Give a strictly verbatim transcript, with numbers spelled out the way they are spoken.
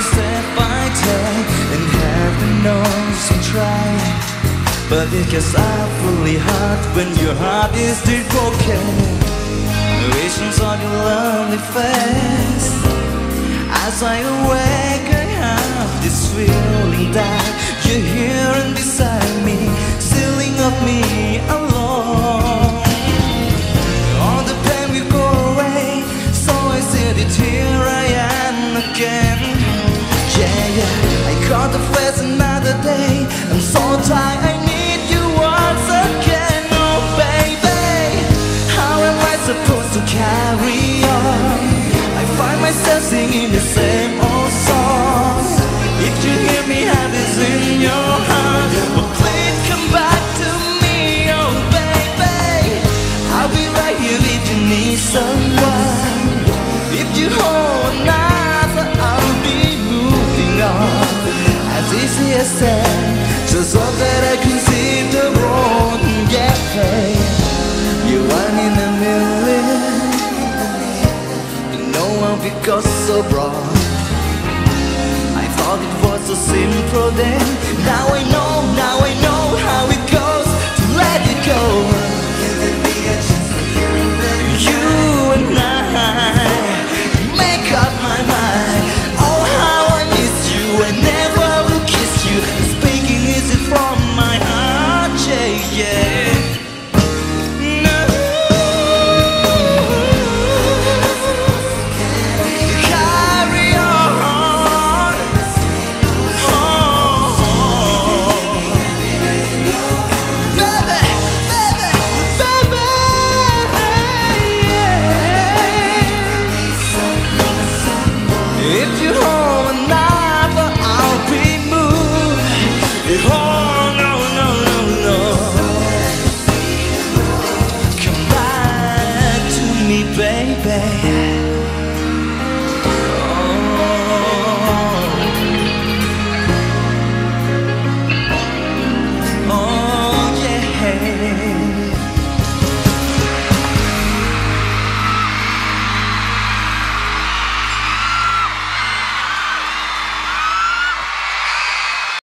step by step and heaven knows I'm trying, but it gets awfully hard when your heart is still broken. Visions of your lovely face as I awake, I have this feeling that you're here and beside me, sealing up me alone. All the pain will go away, so I said it, here I am again. Yeah, yeah, I caught the face another day. I'm so tired, I need you once again. Oh baby, how am I supposed to carry on? I find myself singing the same old song. If you hear me have this in your heart, well please come back to me. Oh baby, I'll be right here if you need someone. If you hold another, I'll be moving on. As easy as that, just hope that I can see the road and get paid. You're one in a million, no one because so broad. I thought it was so simple then,